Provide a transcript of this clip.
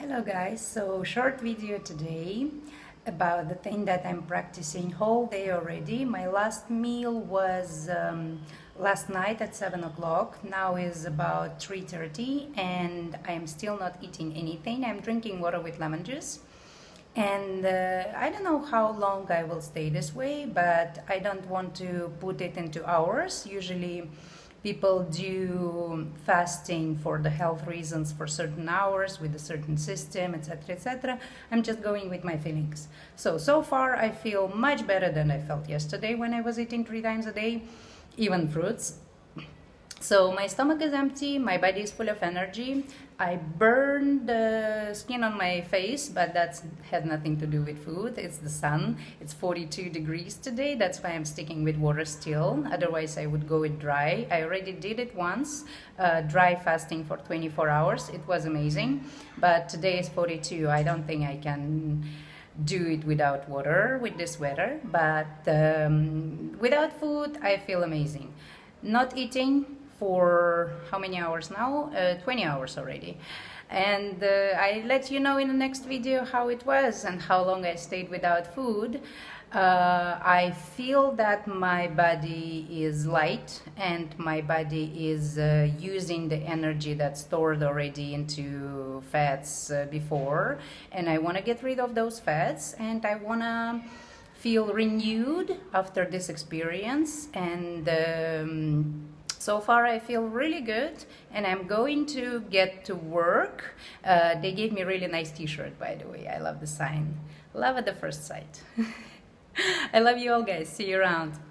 Hello guys, so short video today about the thing that I'm practicing whole day already. My last meal was last night at 7 o'clock. Now is about 3:30 and I'm still not eating anything. I'm drinking water with lemon juice. And I don't know how long I will stay this way, but I don't want to put it into hours. Usually people do fasting for the health reasons for certain hours with a certain system, etc., etc. I'm just going with my feelings. So far I feel much better than I felt yesterday when I was eating 3 times a day, even fruits. So my stomach is empty, my body is full of energy. I burned the skin on my face, but that had nothing to do with food. It's the sun. It's 42 degrees today. That's why I'm sticking with water still. Otherwise, I would go with dry. I already did it once, dry fasting for 24 hours. It was amazing. But today is 42. I don't think I can do it without water with this weather. But without food, I feel amazing. Not eating for how many hours now? 20 hours already. And I let you know in the next video how it was and how long I stayed without food. I feel that my body is light and my body is using the energy that's stored already into fats before, and I want to get rid of those fats and I want to feel renewed after this experience. And so far I feel really good and I'm going to get to work. They gave me a really nice t-shirt, by the way. I love the sign. Love at the first sight. I love you all guys. See you around.